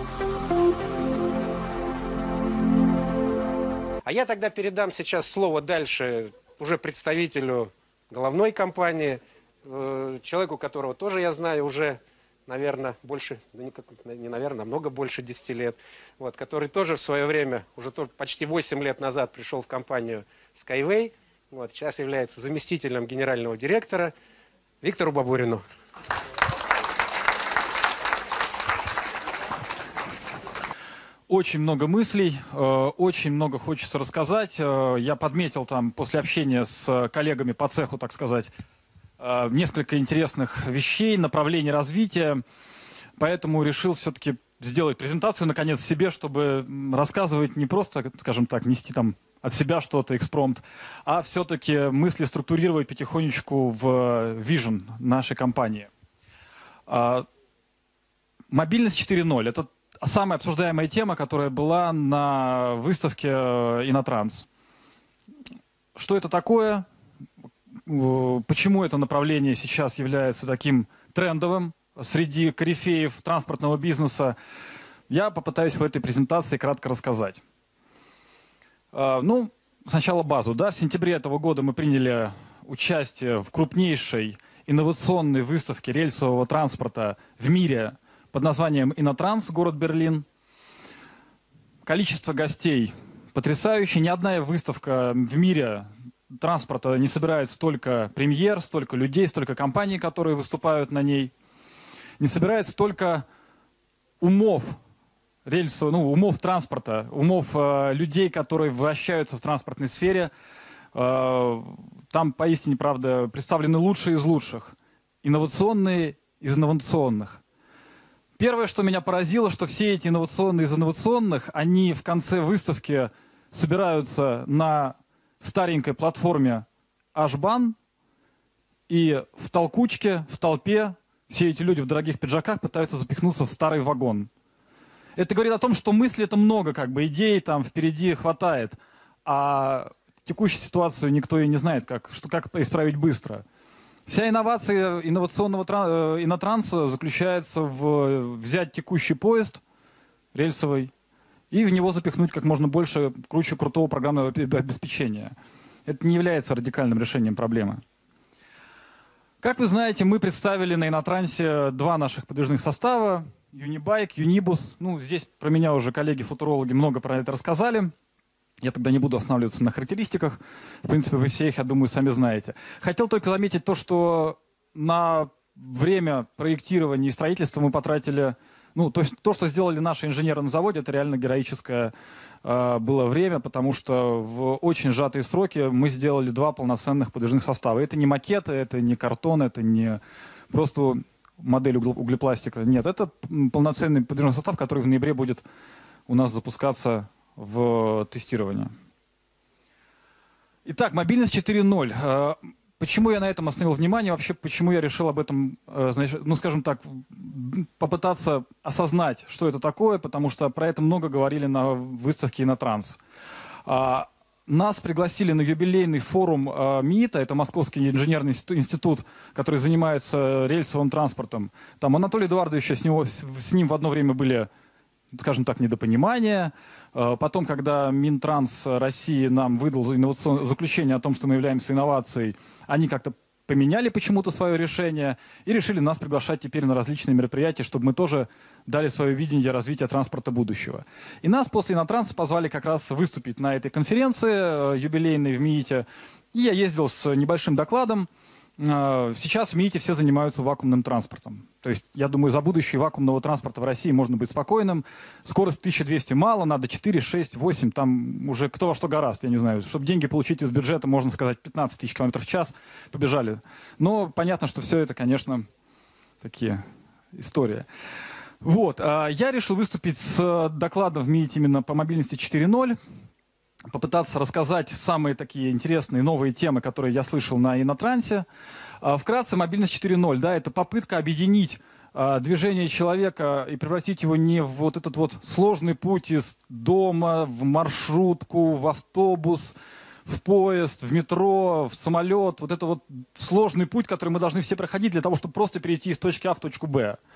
А я тогда передам сейчас слово дальше уже представителю головной компании, человеку, которого тоже я знаю уже, наверное, больше, не наверное, намного больше 10 лет, вот, который тоже в свое время, уже почти 8 лет назад пришел в компанию Skyway, вот, сейчас является заместителем генерального директора Виктору Бабурину. Очень много мыслей, очень много хочется рассказать. Я подметил там после общения с коллегами по цеху, так сказать, несколько интересных вещей, направлений развития. Поэтому решил все-таки сделать презентацию, наконец, себе, чтобы рассказывать не просто, скажем так, нести там от себя что-то, экспромт, а все-таки мысли структурировать потихонечку в вижн нашей компании. Мобильность 4.0 – это самая обсуждаемая тема, которая была на выставке Инотранс. Что это такое? Почему это направление сейчас является таким трендовым среди корифеев транспортного бизнеса? Я попытаюсь в этой презентации кратко рассказать. Ну, сначала базу. Да? В сентябре этого года мы приняли участие в крупнейшей инновационной выставке рельсового транспорта в мире под названием Инотранс, город Берлин. Количество гостей потрясающее. Ни одна выставка в мире транспорта не собирает столько премьер, столько людей, столько компаний, которые выступают на ней. Не собирает столько умов умов транспорта, умов людей, которые вращаются в транспортной сфере. Там поистине, правда, представлены лучшие из лучших, инновационные из инновационных. Первое, что меня поразило, что все эти инновационные из инновационных, они в конце выставки собираются на старенькой платформе H-Bahn, и в толкучке, в толпе все эти люди в дорогих пиджаках пытаются запихнуться в старый вагон. Это говорит о том, что мыслей это много, как бы идей там впереди хватает, а текущую ситуацию никто и не знает, как исправить быстро. Вся инновация инновационного инотранса заключается в взять текущий поезд рельсовый и в него запихнуть как можно больше крутого программного обеспечения. Это не является радикальным решением проблемы. Как вы знаете, мы представили на инотрансе два наших подвижных состава: Unibike, Unibus. Ну, здесь про меня уже коллеги-футурологи много про это рассказали. Я тогда не буду останавливаться на характеристиках. В принципе, вы все их, я думаю, сами знаете. Хотел только заметить то, что на время проектирования и строительства мы потратили... Ну, то есть то, что сделали наши инженеры на заводе, это реально героическое было время, потому что в очень сжатые сроки мы сделали два полноценных подвижных состава. Это не макеты, это не картон, это не просто модель углепластика. Нет, это полноценный подвижный состав, который в ноябре будет у нас запускаться в тестирование. Итак, мобильность 4.0. Почему я на этом остановил внимание? Вообще, почему я решил об этом, ну, скажем так, попытаться осознать, что это такое, потому что про это много говорили на выставке Инотранс. Нас пригласили на юбилейный форум МИИТа, это Московский инженерный институт, который занимается рельсовым транспортом. Там Анатолий Эдуардович, с ним в одно время были, скажем так, недопонимания. Потом, когда Минтранс России нам выдал заключение о том, что мы являемся инновацией, они как-то поменяли почему-то свое решение и решили нас приглашать теперь на различные мероприятия, чтобы мы тоже дали свое видение развития транспорта будущего. И нас после Инотранса позвали как раз выступить на этой конференции юбилейной в МИИТе. И я ездил с небольшим докладом. Сейчас в МИИТе все занимаются вакуумным транспортом. То есть, я думаю, за будущее вакуумного транспорта в России можно быть спокойным. Скорость 1200 мало, надо 4, 6, 8, там уже кто во что горазд, я не знаю. Чтобы деньги получить из бюджета, можно сказать, 15 тысяч километров в час, побежали. Но понятно, что все это, конечно, такие истории. Вот, я решил выступить с докладом в МИИТе именно по мобильности 4.0. Попытаться рассказать самые такие интересные новые темы, которые я слышал на Инотрансе. Вкратце, мобильность 4.0, да, это попытка объединить движение человека и превратить его не в вот этот вот сложный путь из дома в маршрутку, в автобус, в поезд, в метро, в самолет. Вот это вот сложный путь, который мы должны все проходить для того, чтобы просто перейти из точки А в точку Б.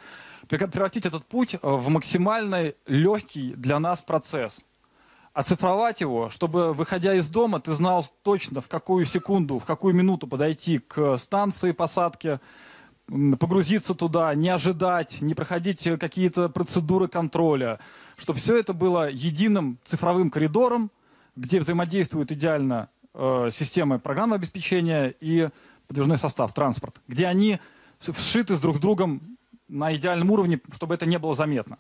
превратить этот путь в максимально легкий для нас процесс. Оцифровать его, чтобы, выходя из дома, ты знал точно, в какую секунду, в какую минуту подойти к станции посадки, погрузиться туда, не ожидать, не проходить какие-то процедуры контроля, чтобы все это было единым цифровым коридором, где взаимодействуют идеально системы программного обеспечения и подвижной состав, транспорт, где они вшиты друг с другом на идеальном уровне, чтобы это не было заметно.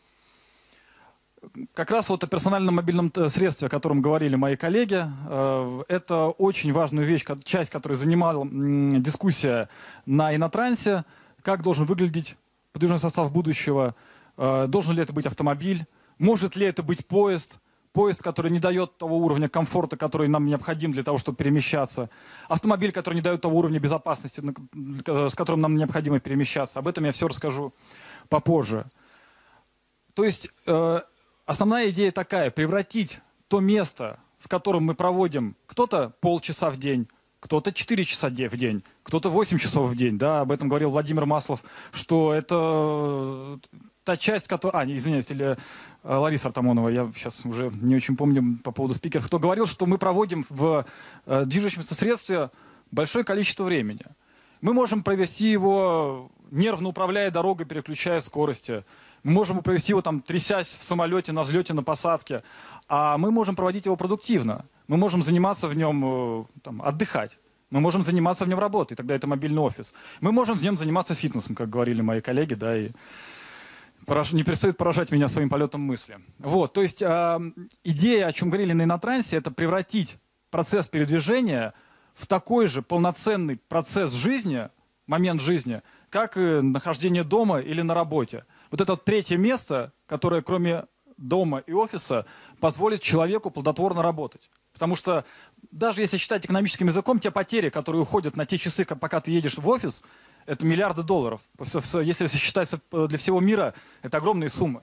Как раз вот о персональном мобильном средстве, о котором говорили мои коллеги, это очень важную вещь, часть, которой занимала дискуссия на Инотрансе, как должен выглядеть подвижной состав будущего, должен ли это быть автомобиль, может ли это быть поезд, который не дает того уровня комфорта, который нам необходим для того, чтобы перемещаться, автомобиль, который не дает того уровня безопасности, с которым нам необходимо перемещаться. Об этом я все расскажу попозже. То есть основная идея такая: превратить то место, в котором мы проводим кто-то полчаса в день, кто-то 4 часа в день, кто-то 8 часов в день. Да, об этом говорил Владимир Маслов, что это та часть, которая... извиняюсь, или Лариса Артамонова, я сейчас уже не очень помню по поводу спикеров, кто говорил, что мы проводим в движущемся средстве большое количество времени. Мы можем провести его, нервно управляя дорогой, переключая скорости. Мы можем провести его, там, трясясь в самолете, на взлете, на посадке. А мы можем проводить его продуктивно. Мы можем заниматься в нем, там, отдыхать. Мы можем заниматься в нем работой, тогда это мобильный офис. Мы можем в нем заниматься фитнесом, как говорили мои коллеги, да, и не перестают поражать меня своим полетом мысли. Вот, то есть идея, о чем говорили на Инотрансе, это превратить процесс передвижения в такой же полноценный процесс жизни, момент жизни, как и нахождение дома или на работе. Вот это вот третье место, которое кроме дома и офиса позволит человеку плодотворно работать. Потому что даже если считать экономическим языком, те потери, которые уходят на те часы, пока ты едешь в офис, это миллиарды долларов. Если считать для всего мира, это огромные суммы.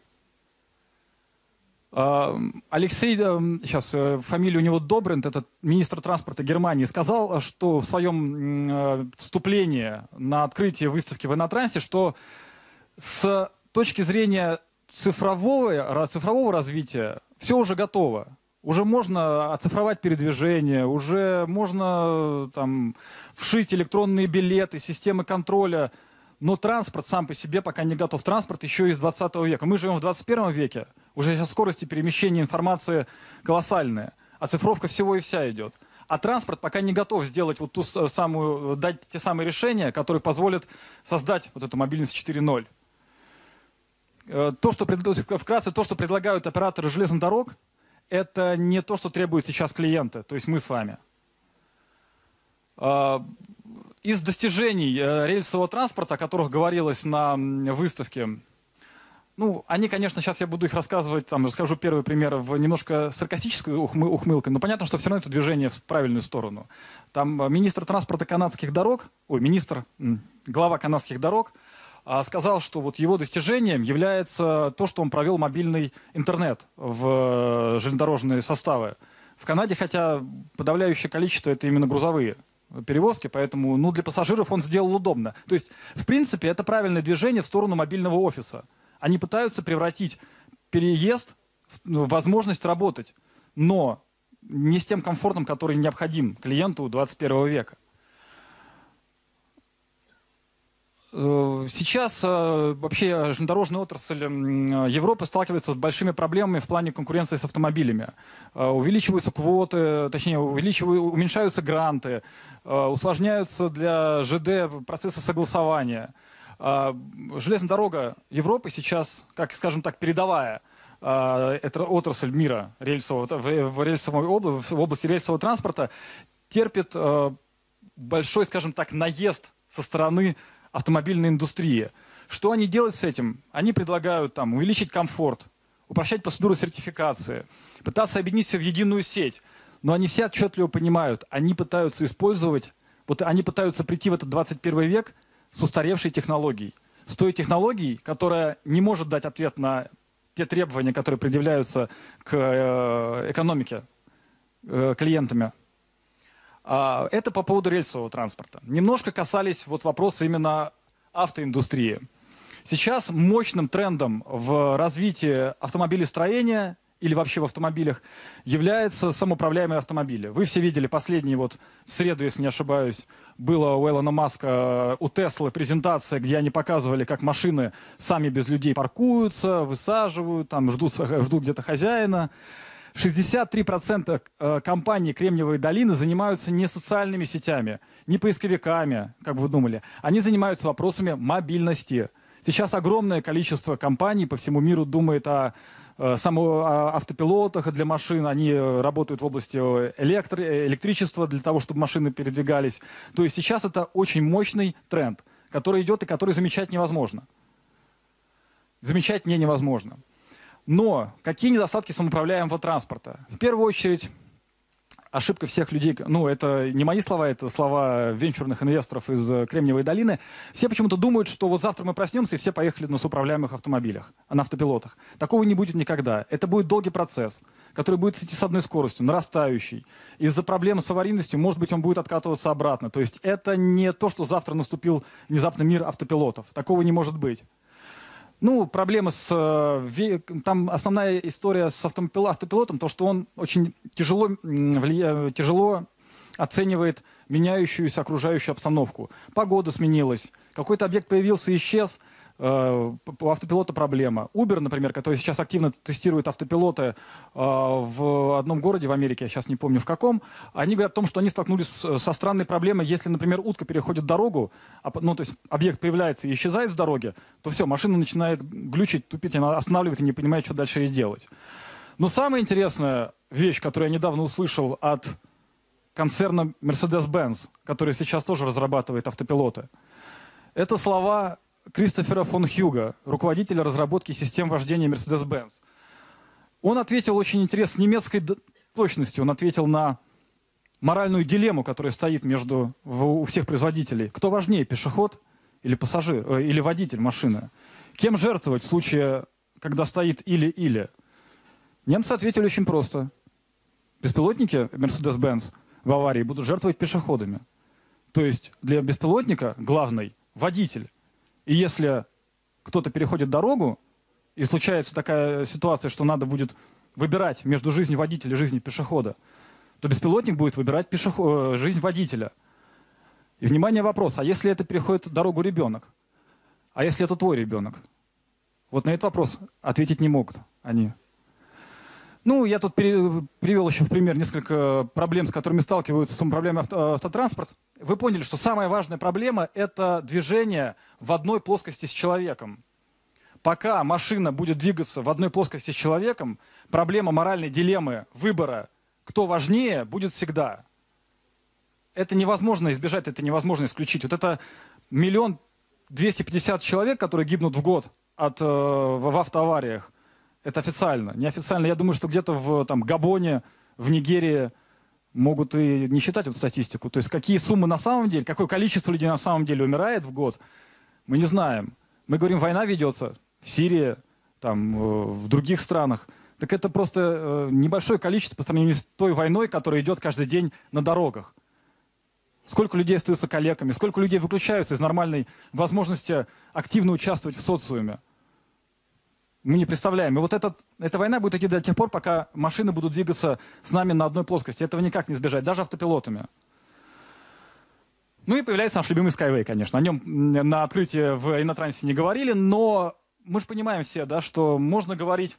Алексей, сейчас фамилия у него Добринт, это министр транспорта Германии, сказал, что в своем вступлении на открытие выставки в Инотрансе, что с точки зрения цифрового развития все уже готово. Уже можно оцифровать передвижение, уже можно там, вшить электронные билеты, системы контроля. Но транспорт сам по себе пока не готов. Транспорт еще из 20 века. Мы живем в 21 веке. Уже сейчас скорости перемещения информации колоссальные. Оцифровка всего и вся идет. А транспорт пока не готов сделать вот дать те самые решения, которые позволят создать вот эту мобильность 4.0. Вкратце, то, что предлагают операторы железных дорог, это не то, что требуют сейчас клиенты, то есть мы с вами. Из достижений рельсового транспорта, о которых говорилось на выставке, ну, они, конечно, сейчас я буду их рассказывать, там, расскажу первый пример в немножко саркастической ухмылкой, но понятно, что все равно это движение в правильную сторону. Там министр транспорта канадских дорог, глава канадских дорог, сказал, что вот его достижением является то, что он провел мобильный интернет в железнодорожные составы. В Канаде, хотя подавляющее количество это именно грузовые перевозки, поэтому для пассажиров он сделал удобно. То есть, в принципе, это правильное движение в сторону мобильного офиса. Они пытаются превратить переезд в возможность работать, но не с тем комфортом, который необходим клиенту 21 века. Сейчас вообще железнодорожная отрасль Европы сталкивается с большими проблемами в плане конкуренции с автомобилями. Увеличиваются квоты, точнее, уменьшаются гранты, усложняются для ЖД процессы согласования. Железная дорога Европы сейчас, как, скажем так, передовая эта отрасль мира рельсового, в области рельсового транспорта, терпит большой, скажем так, наезд со стороны автомобильной индустрии. Что они делают с этим? Они предлагают там, увеличить комфорт, упрощать процедуру сертификации, пытаться объединить все в единую сеть. Но они все отчетливо понимают, они пытаются использовать, они пытаются прийти в этот 21 век с устаревшей технологией. С той технологией, которая не может дать ответ на те требования, которые предъявляются к экономике клиентами. Это по поводу рельсового транспорта. Немножко касались вопроса именно автоиндустрии. Сейчас мощным трендом в развитии автомобилестроения или вообще в автомобилях являются самоуправляемые автомобили. Вы все видели последний, вот в среду, если не ошибаюсь, было у Илона Маска, у Теслы презентация, где они показывали, как машины сами без людей паркуются, высаживают, там ждут где-то хозяина. 63% компаний Кремниевой долины занимаются не социальными сетями, не поисковиками, как вы думали. Они занимаются вопросами мобильности. Сейчас огромное количество компаний по всему миру думает о автопилотах для машин. Они работают в области электричества для того, чтобы машины передвигались. То есть сейчас это очень мощный тренд, который идет и который замечать невозможно. Замечать невозможно. Но какие недостатки самоуправляемого транспорта? В первую очередь, ошибка всех людей, ну, это не мои слова, это слова венчурных инвесторов из Кремниевой долины. Все почему-то думают, что вот завтра мы проснемся, и все поехали на самоуправляемых автомобилях, на автопилотах. Такого не будет никогда. Это будет долгий процесс, который будет идти с одной скоростью, нарастающий. Из-за проблем с аварийностью, может быть, он будет откатываться обратно. То есть это не то, что завтра наступил внезапно мир автопилотов. Такого не может быть. Ну, проблема с... Там основная история с автопилотом, то, что он очень тяжело оценивает меняющуюся окружающую обстановку. Погода сменилась, какой-то объект появился и исчез, у автопилота проблема. Uber, например, который сейчас активно тестирует автопилоты в одном городе в Америке, я сейчас не помню в каком, они говорят о том, что они столкнулись со странной проблемой. Если, например, утка переходит дорогу, ну, то есть объект появляется и исчезает с дороги, то все, машина начинает глючить, тупить, она останавливает и не понимает, что дальше ей делать. Но самая интересная вещь, которую я недавно услышал от концерна Mercedes-Benz, который сейчас тоже разрабатывает автопилоты, это слова Кристофера фон Хьюга, руководителя разработки систем вождения Mercedes-Benz. Он ответил очень интересно, с немецкой точностью. Он ответил на моральную дилемму, которая стоит у всех производителей. Кто важнее, пешеход или пассажир, или водитель машины? Кем жертвовать в случае, когда стоит или-или? Немцы ответили очень просто. Беспилотники Mercedes-Benz в аварии будут жертвовать пешеходами. То есть для беспилотника главный водитель. И если кто-то переходит дорогу, и случается такая ситуация, что надо будет выбирать между жизнью водителя и жизнью пешехода, то беспилотник будет выбирать жизнь водителя. И, внимание, вопрос, а если это переходит дорогу ребенок? А если это твой ребенок? Вот на этот вопрос ответить не могут они. Ну, я тут привел еще в пример несколько проблем, с которыми сталкиваются самоуправляемый автотранспорт. Вы поняли, что самая важная проблема – это движение в одной плоскости с человеком. Пока машина будет двигаться в одной плоскости с человеком, проблема моральной дилеммы выбора, кто важнее, будет всегда. Это невозможно избежать, это невозможно исключить. Вот это 1 250 000 человек, которые гибнут в год в автоавариях, это официально. Неофициально, я думаю, что где-то в Габоне, в Нигерии могут и не считать эту статистику. То есть какие суммы на самом деле, какое количество людей на самом деле умирает в год, мы не знаем. Мы говорим, война ведется в Сирии, в других странах. Так это просто небольшое количество по сравнению с той войной, которая идет каждый день на дорогах. Сколько людей остаются калеками, сколько людей выключаются из нормальной возможности активно участвовать в социуме. Мы не представляем. И вот эта война будет идти до тех пор, пока машины будут двигаться с нами на одной плоскости. Этого никак не избежать, даже автопилотами. Ну и появляется наш любимый Skyway, конечно. О нем на открытии в Инотрансе не говорили, но мы же понимаем все, да, что можно говорить...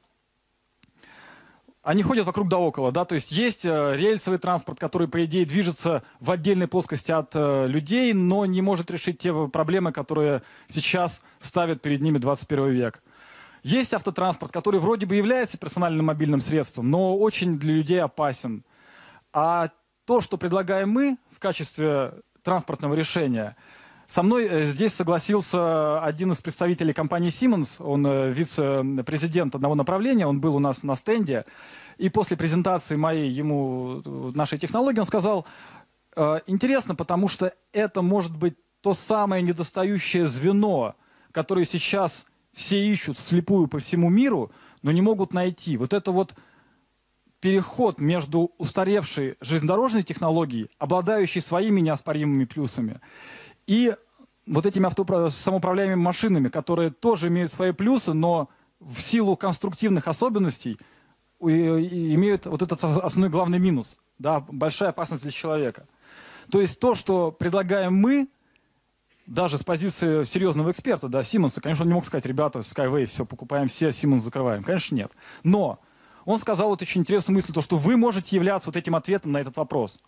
Они ходят вокруг да около, да, то есть есть рельсовый транспорт, который, по идее, движется в отдельной плоскости от людей, но не может решить те проблемы, которые сейчас ставят перед ними 21 век. Есть автотранспорт, который вроде бы является персональным мобильным средством, но очень для людей опасен. А то, что предлагаем мы в качестве транспортного решения, со мной здесь согласился один из представителей компании Siemens, он вице-президент одного направления, он был у нас на стенде, и после презентации нашей технологии он сказал, интересно, потому что это может быть то самое недостающее звено, которое сейчас все ищут вслепую по всему миру, но не могут найти. Вот это вот переход между устаревшей железнодорожной технологией, обладающей своими неоспоримыми плюсами, и вот этими самоуправляемыми машинами, которые тоже имеют свои плюсы, но в силу конструктивных особенностей имеют вот этот основной главный минус, да, большая опасность для человека. То есть то, что предлагаем мы, даже с позиции серьезного эксперта, да, Симонса, конечно, он не мог сказать: ребята, Skyway, все, покупаем все, Симонс закрываем. Конечно, нет. Но он сказал вот очень интересную мысль, то, что вы можете являться вот этим ответом на этот вопрос.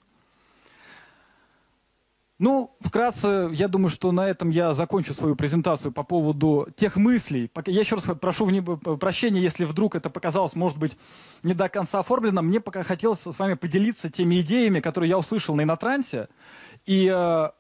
Ну, вкратце, я думаю, что на этом я закончу свою презентацию по поводу тех мыслей. Я еще раз прошу прощения, если вдруг это показалось, может быть, не до конца оформлено. Мне пока хотелось с вами поделиться теми идеями, которые я услышал на Инотрансе. И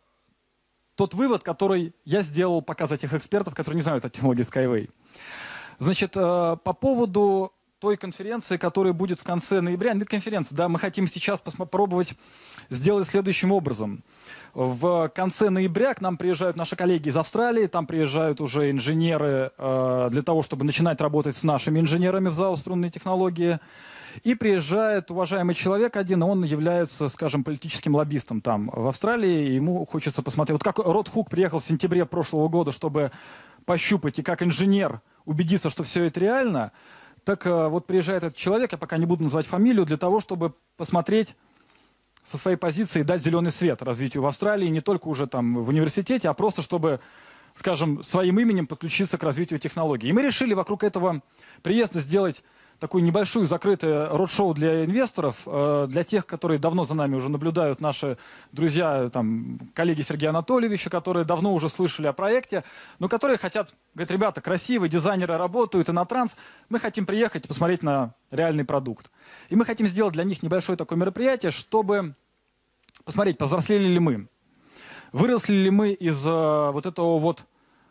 тот вывод, который я сделал, показать тех экспертов, которые не знают о технологии Skyway. Значит, по поводу той конференции, которая будет в конце ноября, не конференция, да, мы хотим сейчас попробовать сделать следующим образом. В конце ноября к нам приезжают наши коллеги из Австралии, там приезжают уже инженеры для того, чтобы начинать работать с нашими инженерами в ЗАО «Струнные технологии». И приезжает уважаемый человек один, он является, скажем, политическим лоббистом там, в Австралии. Ему хочется посмотреть. Вот как Род Хук приехал в сентябре прошлого года, чтобы пощупать и как инженер убедиться, что все это реально, так вот приезжает этот человек, я пока не буду называть фамилию, для того, чтобы посмотреть со своей позиции и дать зеленый свет развитию в Австралии, не только уже там в университете, а просто чтобы, скажем, своим именем подключиться к развитию технологий. И мы решили вокруг этого приезда сделать такую небольшую закрытую род-шоу для инвесторов, для тех, которые давно за нами уже наблюдают, наши друзья, там, коллеги Сергея Анатольевича, которые давно уже слышали о проекте, но которые хотят, говорят: ребята, красивые, дизайнеры работают, Инотранс, мы хотим приехать и посмотреть на реальный продукт. И мы хотим сделать для них небольшое такое мероприятие, чтобы посмотреть, повзрослели ли мы, выросли ли мы из вот этого вот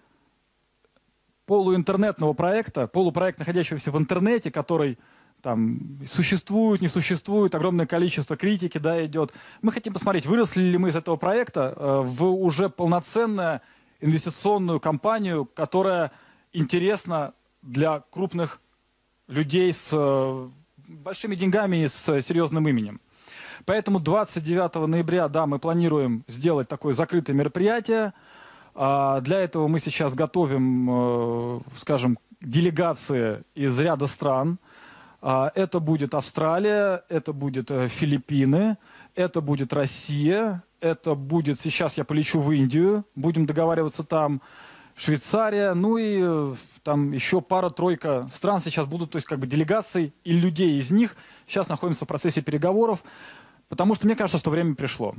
полуинтернетного проекта, полупроект, находящегося в интернете, который там существует, не существует, огромное количество критики, да, идет. Мы хотим посмотреть, выросли ли мы из этого проекта в уже полноценную инвестиционную компанию, которая интересна для крупных людей с большими деньгами и с серьезным именем. Поэтому 29 ноября, да, мы планируем сделать такое закрытое мероприятие. Для этого мы сейчас готовим, скажем, делегации из ряда стран. Это будет Австралия, это будет Филиппины, это будет Россия, это будет, сейчас я полечу в Индию, будем договариваться там, Швейцария, ну и там еще пара-тройка стран сейчас будут, то есть как бы делегаций и людей из них сейчас находимся в процессе переговоров, потому что мне кажется, что время пришло.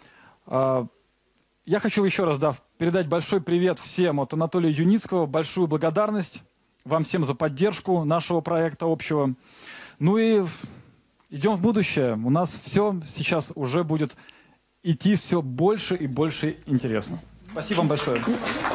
Я хочу еще раз, да, передать большой привет всем от Анатолия Юницкого, большую благодарность вам всем за поддержку нашего проекта общего. Ну и идем в будущее. У нас все сейчас уже будет идти все больше и больше интересно. Спасибо вам большое.